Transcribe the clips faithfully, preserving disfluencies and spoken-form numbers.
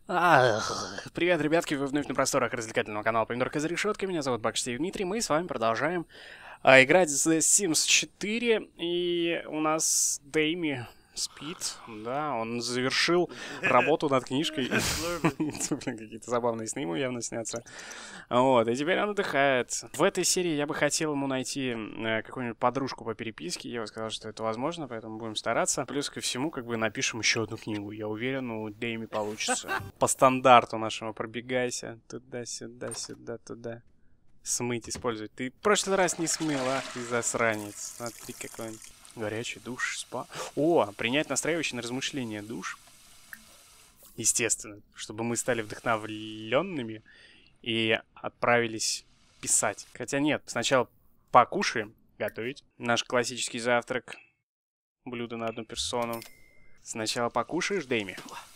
Ах, привет, ребятки, вы вновь на просторах развлекательного канала Помидорка за решеткой. Меня зовут Бакштей Дмитрий, мы с вами продолжаем а, играть в The Sims четыре. И у нас Дэйми спит, да, он завершил работу над книжкой. Какие-то забавные сны ему явно снятся. Вот, и теперь он отдыхает. В этой серии я бы хотел ему найти э, какую-нибудь подружку по переписке. Я бы сказал, что это возможно, поэтому будем стараться. Плюс ко всему, как бы напишем еще одну книгу. Я уверен, у Дэйми получится. По стандарту нашему пробегайся. Туда-сюда, сюда-туда. Смыть, использовать. Ты в прошлый раз не смыл, ах ты засранец. Смотри, какой он. Горячий душ, спа. О, принять настраивающий на размышления душ. Естественно, чтобы мы стали вдохновленными и отправились писать. Хотя нет, сначала покушаем, готовить. Наш классический завтрак. Блюдо на одну персону. Сначала покушаешь, Дэйми.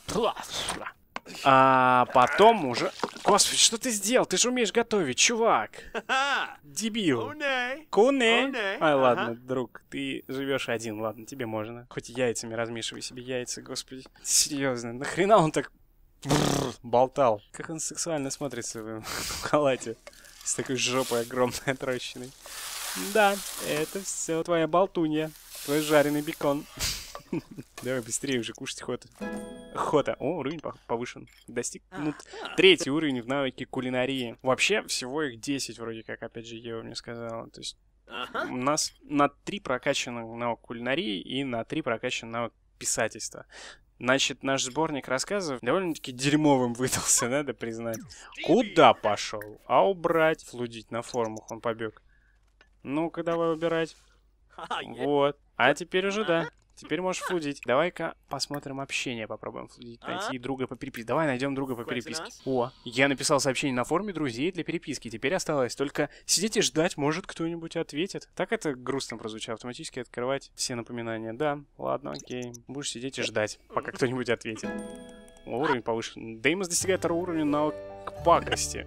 А потом уже... Господи, что ты сделал? Ты же умеешь готовить, чувак. Дебил. Куне. Ай, ладно, друг, ты живешь один, ладно, тебе можно. Хоть яйцами размешивай себе яйца, господи. Серьезно, нахрена он так болтал? Как он сексуально смотрится в халате. С такой жопой огромной отрощенной. Да, это все твоя болтунья. Твой жареный бекон. Давай быстрее уже кушать хота. Хота. О, уровень повышен. Достиг ну, третий уровень в навыке кулинарии. Вообще, всего их десять вроде как, опять же, Ева мне сказала. То есть у нас на три прокачанных навык кулинарии и на три прокачанных навык писательства. Значит, наш сборник рассказов довольно-таки дерьмовым выдался, надо признать. Куда пошел? А убрать? Флудить на форумах он побег. Ну-ка, давай убирать. Вот. А теперь уже да. Теперь можешь флудить. Давай-ка посмотрим общение, попробуем флудить. Найти друга по переписке. Давай найдем друга по переписке. О, я написал сообщение на форуме друзей для переписки. Теперь осталось только сидеть и ждать, может кто-нибудь ответит. Так это грустно прозвучало. Автоматически открывать все напоминания. Да, ладно, окей. Будешь сидеть и ждать, пока кто-нибудь ответит. Уровень повышен. Деймос достигает второго уровня навык пакости.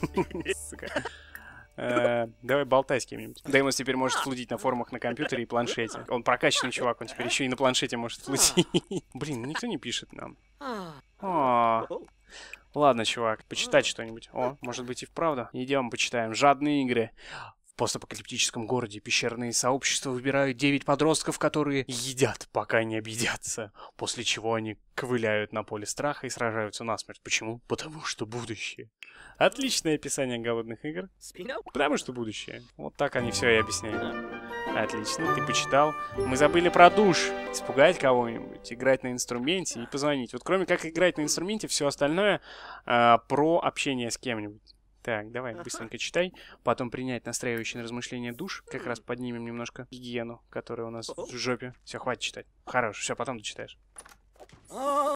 Э, давай болтай с кем-нибудь. Деймос теперь может флудить на форумах на компьютере и планшете. Он прокачанный чувак, он теперь еще и на планшете может флудить. Блин, ну никто не пишет нам. О, ладно, чувак, почитать что-нибудь. О, может быть и вправду. Идем почитаем. Жадные игры. В постапокалиптическом городе пещерные сообщества выбирают девять подростков, которые едят, пока не объедятся. После чего они ковыляют на поле страха и сражаются насмерть. Почему? Потому что будущее. Отличное описание голодных игр. Потому что будущее. Вот так они все и объясняют. Отлично, ты почитал. Мы забыли про душ. Испугать кого-нибудь, играть на инструменте и позвонить. Вот кроме как играть на инструменте, все остальное э, про общение с кем-нибудь. Так, давай, быстренько читай. Потом принять настраивающий на размышления душ. Как раз поднимем немножко гигиену, которая у нас в жопе. Все, хватит читать. Хорош, все, потом дочитаешь. На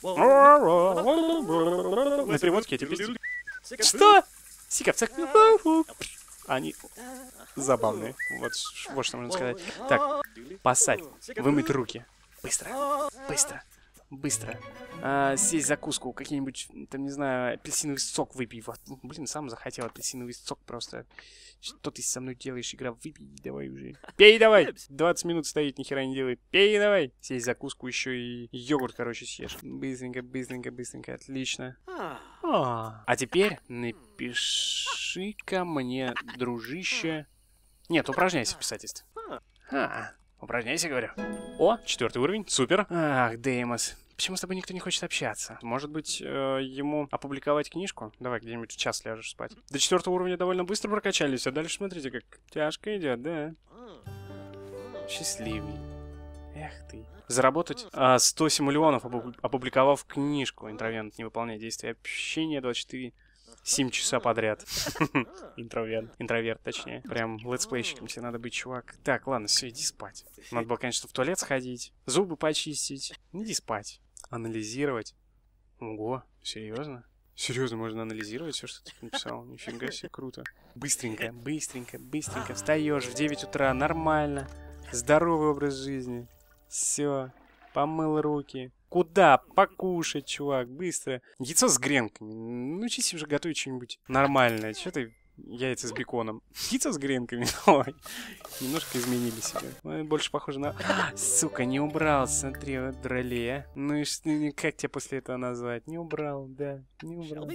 переводке я тебе... Что? Сикавцах. Они забавные. Вот, вот что можно сказать. Так, посадь. Вымыть руки. Быстро. Быстро. Быстро. А, съесть закуску. Какие-нибудь, там, не знаю, апельсиновый сок выпей. Вот. Блин, сам захотел апельсиновый сок просто. Что ты со мной делаешь, игра? Выпей давай уже. Пей давай! двадцать минут стоит, нихера не делает. Пей давай! Съесть закуску, еще и йогурт, короче, съешь. Быстренько, быстренько, быстренько. Отлично. А, а теперь напиши-ка мне, дружище... Нет, упражняйся в писательстве. А, упражняйся, говорю. О, четвертый уровень, супер. Ах, Деймос. Почему с тобой никто не хочет общаться? Может быть, э, ему опубликовать книжку? Давай где-нибудь в час ляжешь спать. До четвертого уровня довольно быстро прокачались, а дальше смотрите, как тяжко идет, да? Счастливый. Эх ты. Заработать а, сто симулионов, опубликовав книжку. Интровент не выполняет действия общения двадцать четыре семь часа подряд. Интроверт. Интроверт, точнее. Прям летсплейщиком тебе надо быть, чувак. Так, ладно, все, иди спать. Надо было, конечно, в туалет сходить, зубы почистить. Иди спать. Анализировать. Ого, серьезно? Серьезно, можно анализировать все, что ты написал? Нифига себе, круто. Быстренько, быстренько, быстренько. Встаешь в девять утра, нормально. Здоровый образ жизни. Все, помыл руки. Куда? Покушать, чувак, быстро. Яйцо с гренками. Научись уже готовить что-нибудь нормальное. Че ты яйца с беконом. Яйца с гренками. Ой, немножко изменили себя. Больше похоже на... А, сука, не убрал, смотри, вот дроле. Ну и что, как тебя после этого назвать? Не убрал, да, не убрал.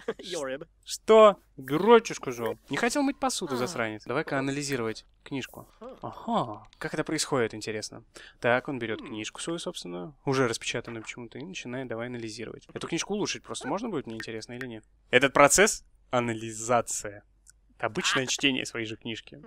Что? Громче сказал. Не хотел мыть посуду, засранец. Давай-ка анализировать книжку. Ага, как это происходит, интересно. Так, он берет книжку свою, собственно, уже распечатанную почему-то, и начинает давай анализировать. Эту книжку улучшить просто можно будет, мне интересно, или нет? Этот процесс — анализация. Обычное чтение своей же книжки.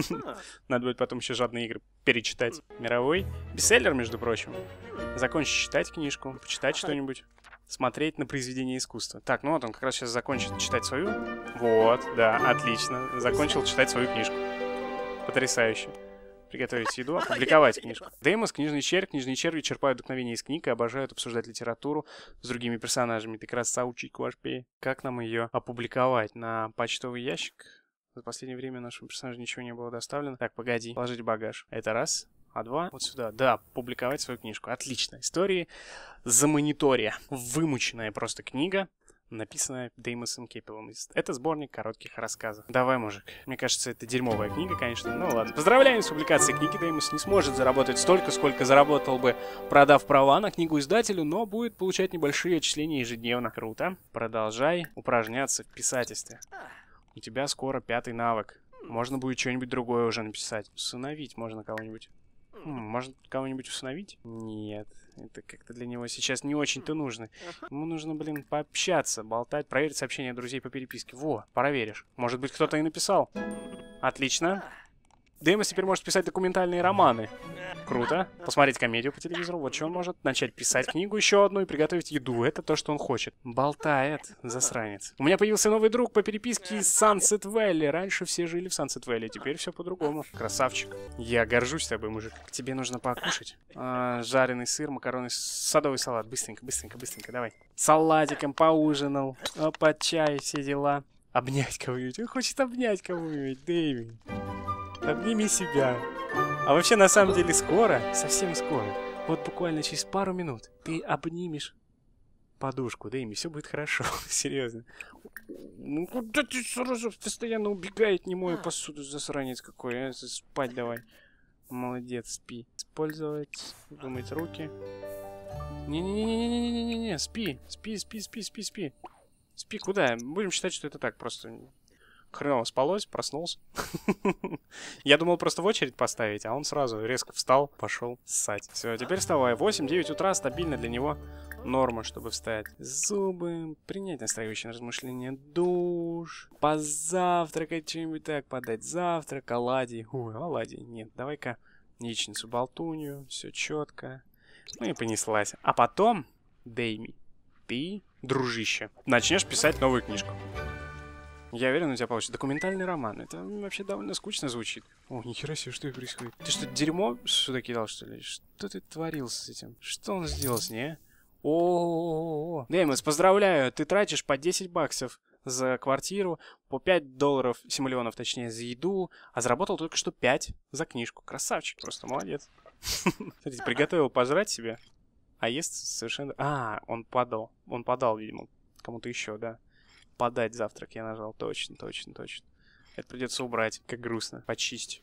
Надо будет потом еще жадные игры перечитать. Мировой бестселлер, между прочим. Закончить читать книжку, почитать что-нибудь. Смотреть на произведение искусства. Так, ну вот он как раз сейчас закончит читать свою. Вот, да, отлично. Закончил читать свою книжку. Потрясающе. Приготовить еду, опубликовать книжку. Деймос, книжный червь. Книжные черви черпают вдохновение из книг и обожают обсуждать литературу с другими персонажами. Ты красавчик, ваш пей. Как нам ее опубликовать? На почтовый ящик? За последнее время нашему персонажу ничего не было доставлено. Так, погоди. Положить в багаж. Это раз. А два. Вот сюда. Да, публиковать свою книжку. Отлично. Истории за мониторе. Вымученная просто книга. Написанная Деймосом Кепелом. Это сборник коротких рассказов. Давай, мужик. Мне кажется, это дерьмовая книга, конечно. Ну ладно. Поздравляем с публикацией книги. Деймос не сможет заработать столько, сколько заработал бы, продав права на книгу издателю, но будет получать небольшие отчисления ежедневно. Круто. Продолжай упражняться в писательстве. У тебя скоро пятый навык. Можно будет что-нибудь другое уже написать. Усыновить можно кого-нибудь. Хм, может кого-нибудь усыновить? Нет. Это как-то для него сейчас не очень-то нужно. Ему нужно, блин, пообщаться, болтать, проверить сообщения друзей по переписке. Во, проверишь. Может быть, кто-то и написал. Отлично. Деймос теперь может писать документальные романы. Круто. Посмотреть комедию по телевизору. Вот что он может. Начать писать книгу еще одну и приготовить еду. Это то, что он хочет. Болтает, засранец. У меня появился новый друг по переписке из Сансет Вэлли. Раньше все жили в Сансет Вэлли. Теперь все по-другому. Красавчик. Я горжусь тобой, мужик. Тебе нужно покушать. А, жареный сыр, макароны, садовый салат. Быстренько, быстренько, быстренько. Давай. Салатиком поужинал. Под чай, все дела. Обнять кого-нибудь. Он хочет обнять кого-нибудь, Дэйми. Обними себя. А вообще, на самом деле, скоро, совсем скоро, вот буквально через пару минут, ты обнимешь подушку, Дэйми, все будет хорошо, серьезно. Ну куда ты сразу постоянно убегает, не мою посуду, засранец какой, а? Спать давай. Молодец, спи. Использовать, вымыть руки. Не-не-не-не-не-не-не-не, спи, спи, спи, спи, спи, спи. Спи, куда? Будем считать, что это так, просто... Хреново спалось, проснулся. Я думал просто в очередь поставить, а он сразу резко встал, пошел ссать. Все, теперь вставай. восемь-девять утра стабильно для него норма, чтобы встать. Зубы, принять настраивающее размышление, душ, позавтракать что-нибудь так, подать завтрак, оладьи. Ой, оладьи, нет, давай-ка яичницу, болтунью, все четко. Ну и понеслась. А потом, Дэйми, ты, дружище, начнешь писать новую книжку. Я уверен, у тебя получится документальный роман. Это вообще довольно скучно звучит. О, нихера себе, что происходит? Ты что, дерьмо сюда кидал, что ли? Что ты творил с этим? Что он сделал с ней, а? О-о-о-о-о. Деймос, поздравляю, ты тратишь по десять баксов за квартиру, по пять долларов, симулионов, точнее, за еду, а заработал только что пять за книжку. Красавчик, просто молодец. Смотрите, приготовил пожрать себе, а ест совершенно... А, он подал. Он подал, видимо, кому-то еще, да. Подать завтрак я нажал. Точно, точно, точно. Это придется убрать. Как грустно. Почисть.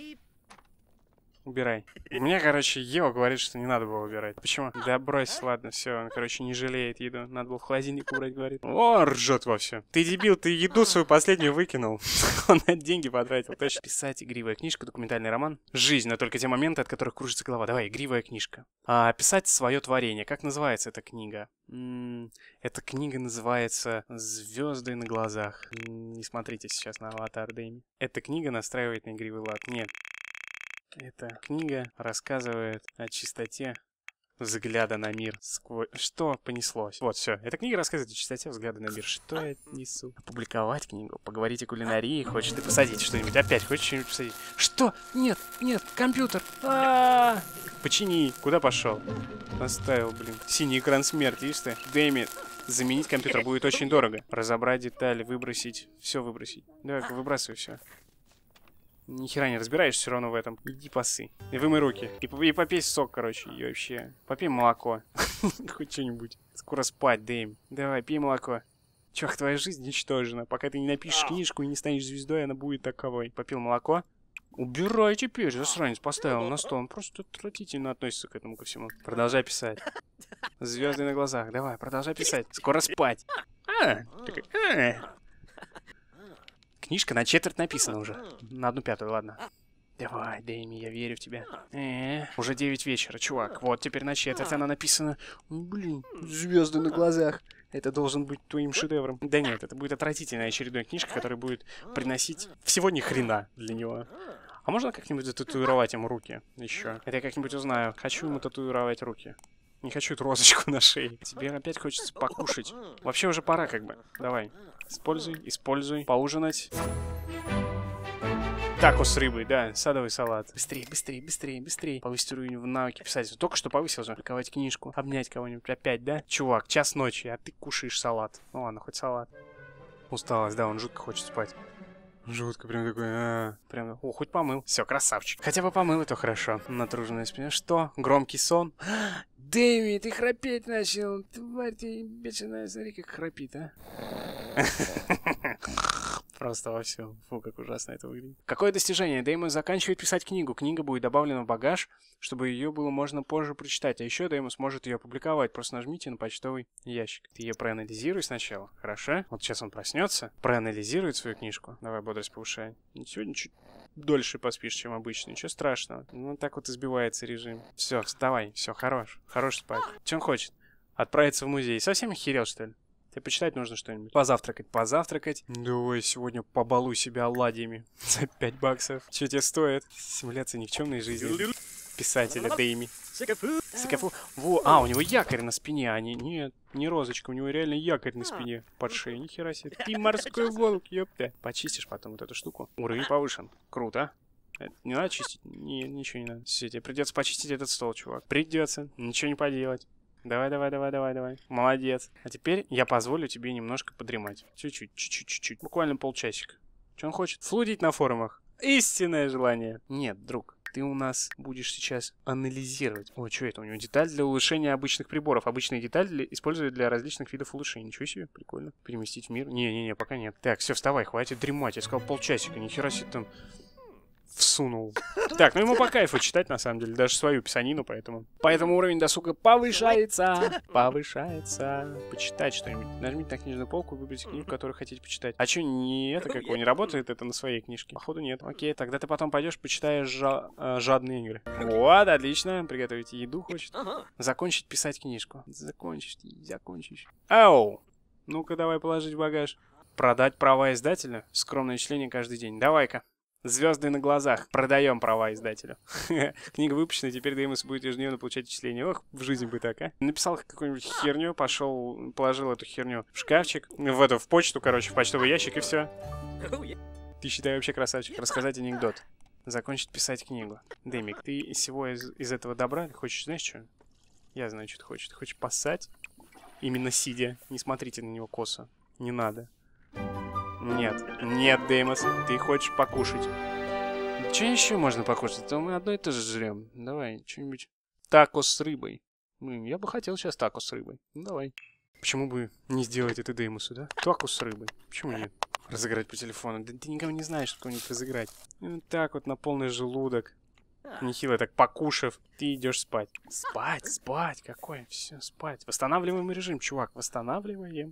Убирай. У меня, короче, Ева говорит, что не надо было убирать. Почему? Да брось, ладно, все. Он, короче, не жалеет еду. Надо было в холодильник убрать, говорит. О, ржет во все. Ты дебил, ты еду свою последнюю выкинул. Он на деньги потратил. Точно. Писать игривая книжка, документальный роман. Жизнь, но только те моменты, от которых кружится голова. Давай, игривая книжка. А, писать свое творение. Как называется эта книга? М-м, эта книга называется «Звезды на глазах». Не смотрите сейчас на аватар Дэйми. Эта книга настраивает на игривый лад. Нет. Эта книга рассказывает о чистоте взгляда на мир сквозь... Что понеслось? Вот, все. Эта книга рассказывает о чистоте взгляда на мир. Что я несу? Опубликовать книгу, поговорить о кулинарии. Хочешь ты посадить что-нибудь? Опять хочешь что-нибудь посадить? Что? Нет, нет, компьютер! А-а-а! Почини. Куда пошел? Оставил, блин. Синий экран смерти, видишь ты? Дэйми, заменить компьютер будет очень дорого. Разобрать детали, выбросить. Все выбросить. Давай-ка выбрасывай все. Ни хера не разбираешься все равно в этом. Иди посы. И вымой руки. И, и попей сок, короче. И вообще. Попей молоко. Хоть что-нибудь. Скоро спать, Дэйм. Давай, пей молоко. Чувак, твоя жизнь ничтожена. Пока ты не напишешь книжку и не станешь звездой, она будет таковой. Попил молоко? Убирай теперь, засранец, поставил на стол. Он просто отвратительно относится к этому ко всему. Продолжай писать. Звезды на глазах. Давай, продолжай писать. Скоро спать. А, а. Книжка на четверть написана уже. На одну пятую, ладно. Давай, Дэйми, я верю в тебя. Э, уже девять вечера, чувак. Вот теперь на четверть она написана. Блин, звезды на глазах. Это должен быть твоим шедевром. Да нет, это будет отвратительная очередная книжка, которая будет приносить всего ни хрена для него. А можно как-нибудь зататуировать ему руки еще? Это я как-нибудь узнаю. Хочу ему татуировать руки. Не хочу эту розочку на шее. Тебе опять хочется покушать. Вообще уже пора как бы. Давай. Используй, используй. Поужинать. Тако с рыбой, да, садовый салат. Быстрее, быстрее, быстрее, быстрее. Повысить уровень в навыке писать. Только что повысил же. Публиковать книжку. Обнять кого-нибудь опять, да? Чувак, час ночи, а ты кушаешь салат. Ну ладно, хоть салат. Усталость, да, он жутко хочет спать. Жутко, прям такой, а, прям, о, хоть помыл. Все, красавчик. Хотя бы помыл, это хорошо. Натруженная спина. Что? Громкий сон? Дэйми, ты храпеть начал. Тварь ты бешеная, смотри, как храпит, а. Просто во всем. Фу, как ужасно это выглядит. Какое достижение? Деймос заканчивает писать книгу. Книга будет добавлена в багаж, чтобы ее было можно позже прочитать. А еще Деймос может ее опубликовать. Просто нажмите на почтовый ящик. Ты ее проанализируй сначала. Хорошо? Вот сейчас он проснется, проанализирует свою книжку. Давай, бодрость повышай. Сегодня чуть дольше поспишь, чем обычно. Ничего страшного. Ну, так вот избивается режим. Все, вставай. Все, хорош. Хорош спать. Что он хочет? Отправиться в музей. Совсем охерел, что ли? Тебе почитать нужно что-нибудь? Позавтракать, позавтракать. Давай сегодня побалуй себя оладьями за пять баксов. Что тебе стоит? Симуляция никчемной жизни писателя Дэйми. Сикафу. Во, а, у него якорь на спине, а не, нет, не розочка, у него реально якорь на спине под шеей. Нихера себе. Ты морской волк, ёпта. Почистишь потом вот эту штуку. Уровень повышен. Круто. Это не надо чистить? Не, ничего не надо. Все, тебе придется почистить этот стол, чувак. Придется. Ничего не поделать. Давай, давай, давай, давай, давай. Молодец. А теперь я позволю тебе немножко подремать. Чуть-чуть, чуть-чуть, чуть-чуть. Буквально полчасика. Что он хочет? Флудить на форумах. Истинное желание. Нет, друг. Ты у нас будешь сейчас анализировать. О, что это? У него деталь для улучшения обычных приборов. Обычные детали используют для различных видов улучшений. Ничего себе, прикольно. Переместить в мир? Не-не-не, пока нет. Так, все, вставай, хватит дремать. Я сказал полчасика. Нихера себе там всунул. Так, ну ему по кайфу читать, на самом деле. Даже свою писанину, поэтому. Поэтому уровень досуга повышается. Повышается. Почитать что-нибудь. Нажмите на книжную полку, выберите книгу, которую хотите почитать. А что, не это какого? Не работает это на своей книжке? Походу нет. Окей, тогда ты потом пойдешь, почитаешь жа э, жадные игры. Вот, отлично. Приготовить еду хочет. Закончить писать книжку. Закончить, закончить. Ау! Ну-ка, давай положить в багаж. Продать права издателя? Скромное числение каждый день. Давай-ка. Звезды на глазах. Продаем права издателю. Книга выпущена, теперь Деймос будет ежедневно получать отчисления. Ох, в жизни бы так, а? Написал какую-нибудь херню, пошел, положил эту херню в шкафчик, в эту, в почту, короче, в почтовый ящик, и все. Ты, считай, вообще красавчик. Рассказать анекдот. Закончить писать книгу. Дэмик, ты из всего из, из этого добра хочешь, знаешь что? Я знаю, что ты хочешь. Ты хочешь поссать? Именно сидя. Не смотрите на него косо. Не надо. Нет, нет, Деймос, ты хочешь покушать. Что еще можно покушать? То мы одно и то же жрем. Давай, что-нибудь. Тако с рыбой. Я бы хотел сейчас тако с рыбой. Ну, давай. Почему бы не сделать это Деймосу, да? Тако с рыбой. Почему нет? Разыграть по телефону. Да ты никого не знаешь, что кого-нибудь разыграть. И вот так вот на полный желудок. Нехило так покушав, ты идешь спать. Спать, спать, какое? Все, спать. Восстанавливаем режим, чувак, восстанавливаем.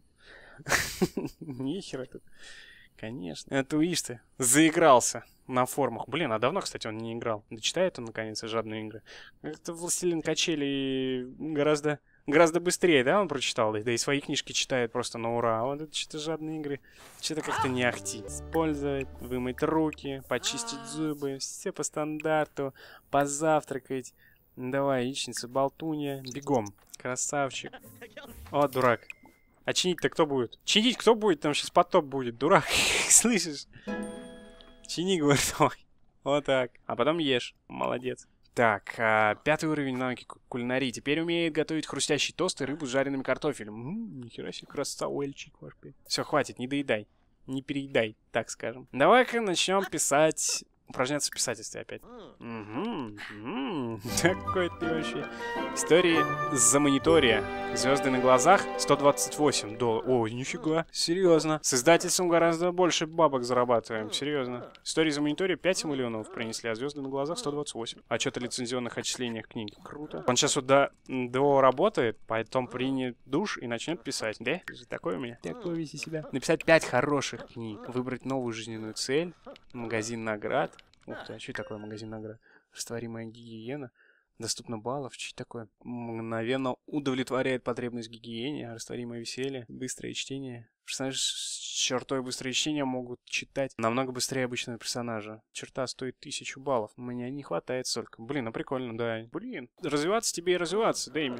Нихера тут. Конечно. Это видишь ты, заигрался на форумах. Блин, а давно, кстати, он не играл. Да читает он, наконец, жадные игры. Это «Властелин качелей» гораздо, гораздо быстрее, да, он прочитал? Да и свои книжки читает просто на ура. А вот это что-то жадные игры. Что-то как-то не ахти. Использовать, вымыть руки, почистить зубы. Все по стандарту. Позавтракать. Давай, яичница, болтунья. Бегом. Красавчик. О, дурак. А чинить-то кто будет? Чинить кто будет? Там сейчас потоп будет, дурак. Слышишь? Чини, говорит, ой. Вот так. А потом ешь. Молодец. Так, а, пятый уровень навыки кулинарии. Теперь умеет готовить хрустящий тост и рыбу с жареным картофелем. М-м, нихера себе, красавчик ваш. Все, хватит, не доедай. Не переедай, так скажем. Давай-ка начнем писать... Упражняться в писательстве опять. Угу, угу. Такой ты вообще. Истории за монитория. Звезды на глазах сто двадцать восемь долларов. Ой, нифига. Серьезно. С издательством гораздо больше бабок зарабатываем. Серьезно. Истории за монитория пять миллионов принесли, а звезды на глазах сто двадцать восемь. Отчет о лицензионных отчислениях книги. Круто. Он сейчас вот до, до работает, потом принят душ и начнет писать. Да? Такое у меня. Такое вести себя. Написать пять хороших книг. Выбрать новую жизненную цель. Магазин наград. Ух ты, а что такое магазин наград? Растворимая гигиена. Доступно баллов. Что такое? Мгновенно удовлетворяет потребность в гигиене. Растворимое веселье. Быстрое чтение. Персонажи с чертой быстрое чтение могут читать намного быстрее обычного персонажа. Черта стоит тысячу баллов. Мне не хватает столько. Блин, ну прикольно, да. Блин, развиваться тебе и развиваться, Дэйми.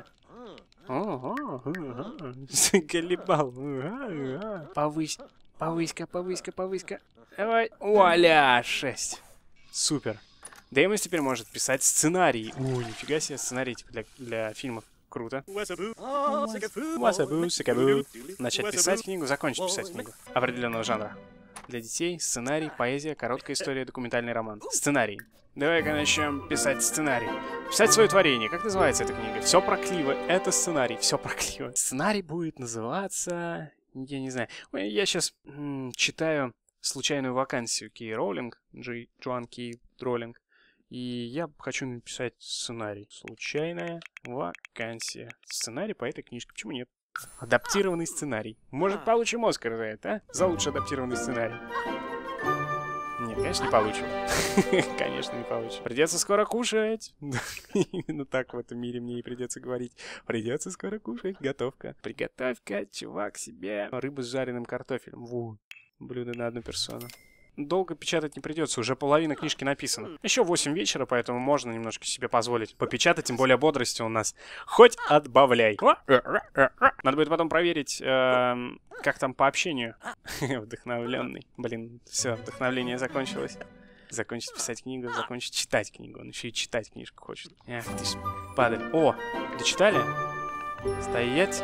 Заколебал. Повысь. Повысь-ка, повысь-ка, повысь-ка. Давай. Вуаля, шесть. Супер. Деймос теперь может писать сценарий. Ой, нифига себе, сценарий типа для, для фильмов. Круто. Начать писать книгу, закончить писать книгу. Определенного жанра. Для детей сценарий, поэзия, короткая история, документальный роман. Сценарий. Давай-ка начнем писать сценарий. Писать свое творение. Как называется эта книга? Все про Кливо. Это сценарий. Все про Кливо. Сценарий будет называться... Я не знаю. Я сейчас м, читаю случайную вакансию Кей Роулинг. Джи, Джоан Кей Роулинг. И я хочу написать сценарий. Случайная вакансия. Сценарий по этой книжке. Почему нет? Адаптированный сценарий. Может, получим Оскар за это, а? За лучший адаптированный сценарий. Нет, конечно, не получим. Конечно, не получим. Придется скоро кушать. Именно так в этом мире мне и придется говорить. Придется скоро кушать. Готовка. Приготовь-ка, чувак, себе рыбу с жареным картофелем. Вот. Блюдо на одну персону. Долго печатать не придется, уже половина книжки написана. Еще восемь вечера, поэтому можно немножко себе позволить попечатать, тем более бодрости у нас хоть отбавляй. Надо будет потом проверить, э, как там по общению. Вдохновленный. Блин, все, вдохновление закончилось. Закончить писать книгу, закончить читать книгу. Он еще и читать книжку хочет. Эх, ты ж падаль. О, дочитали? Стоять.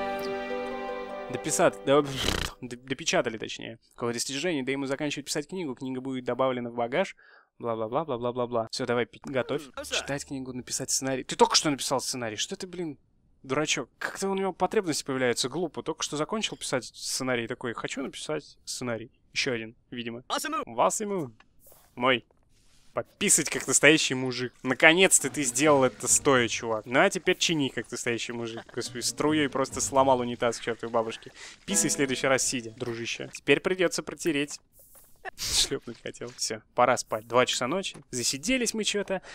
Дописать, да, допечатали, точнее. Какое достижение, да ему заканчивать писать книгу, книга будет добавлена в багаж, бла-бла-бла-бла-бла-бла. Все, давай, готовь. Читать книгу, написать сценарий. Ты только что написал сценарий, что ты, блин, дурачок? Как-то у него потребности появляются, глупо. Только что закончил писать сценарий, такой, хочу написать сценарий. Еще один, видимо. Вас ему. Мой. Подписывать как настоящий мужик. Наконец-то ты сделал это стоя, чувак. Ну а теперь чини как настоящий мужик. Господи, струей просто сломал унитаз к чертовой бабушке. Писай в следующий раз сидя, дружище. Теперь придется протереть. Шлепнуть хотел. Все, пора спать. Два часа ночи. Засиделись мы что-то.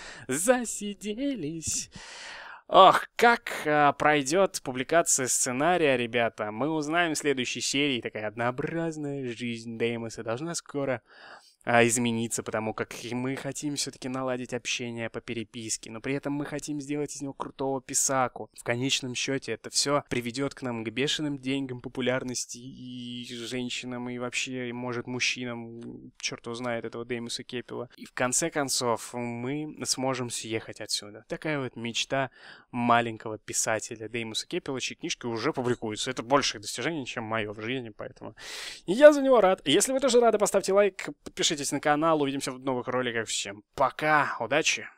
Засиделись. Ох, как а, пройдет публикация сценария, ребята. Мы узнаем в следующей серии. Такая однообразная жизнь Деймоса должна скоро... измениться, потому как мы хотим все-таки наладить общение по переписке, но при этом мы хотим сделать из него крутого писаку. В конечном счете это все приведет к нам к бешеным деньгам, популярности и женщинам, и вообще, может, мужчинам, черт его знает, этого Деймоса Кепела. И в конце концов мы сможем съехать отсюда. Такая вот мечта маленького писателя Деймоса Кепела, чьи книжки уже публикуются. Это большее достижение, чем мое в жизни, поэтому я за него рад. Если вы тоже рады, поставьте лайк, подпишитесь на канал, увидимся в новых роликах. Всем пока, удачи!